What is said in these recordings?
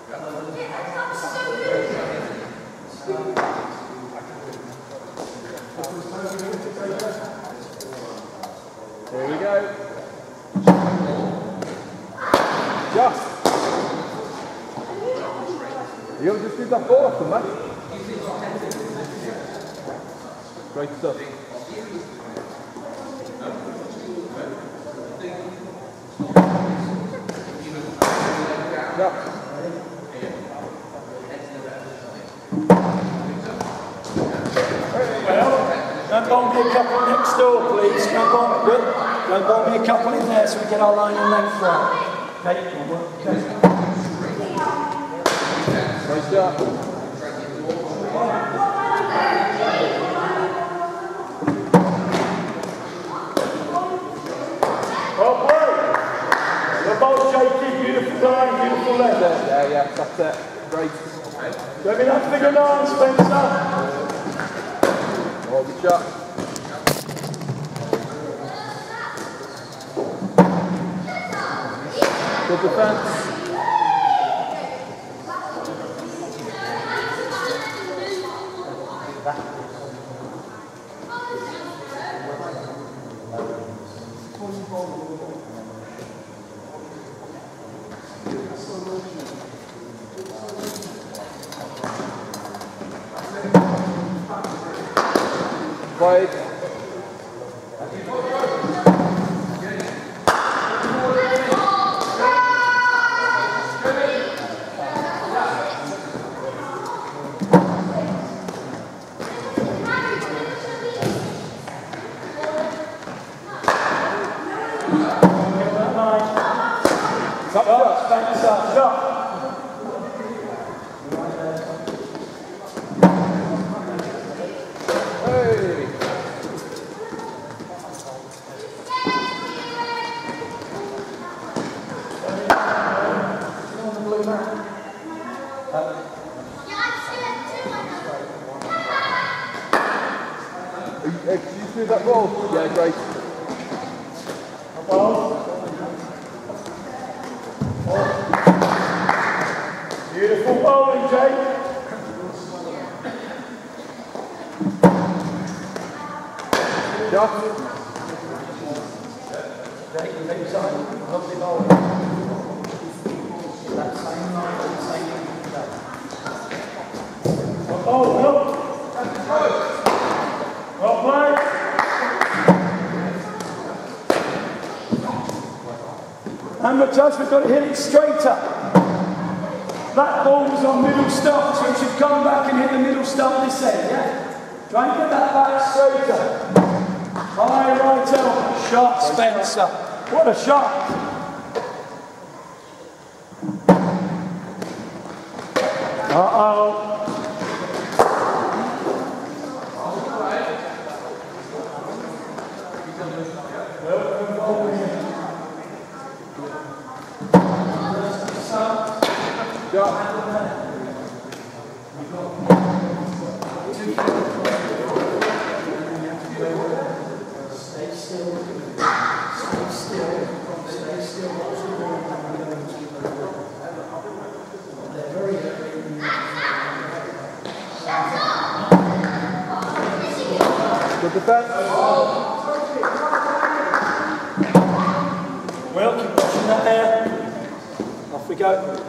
Here we go. Just. You just did that ball off the match. Great stuff. Yeah. Don't bowl me a couple next door, please. Don't bowl me a couple in there so we get our line and length right. Okay. Nice job. Well played. You're both shaky, beautiful line, beautiful left. Yeah, that's it. Great. Let me that figure 9, Spencer. Oh, good shot. Good defense. Right. Did you do that ball? Yeah, great. Beautiful bowling, Jake. Shot. Jake, you take side. Lovely bowling. That same line, same oh, look. Well played. And the touch, we've got to hit it straighter. That ball was on middle stump, so it should come back and hit the middle stump this end, yeah? Try and get that back straighter. High right elbow. Shot, Spencer. What a shot. Uh-oh. Stay still. Stay still. Stay still. They're very Good defense. well, keep watching that there. Off we go.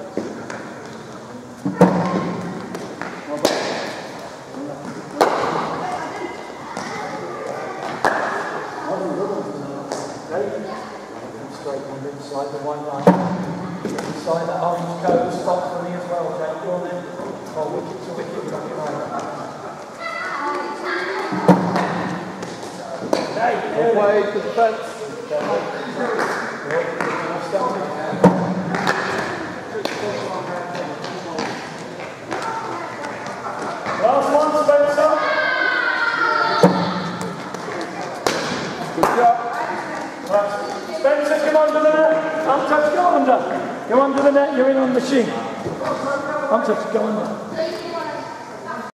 Straight on the inside, the one line. Inside that orange coat, stop for me as well, Jake. Go on then. Oh, wicket to wicket, drop it right. Hey, Well played, good defense. Last one, Spencer. Good job. Spencer, come under the net. Untouched, go under. Go under the net, you're in on the machine. Untouched, go under.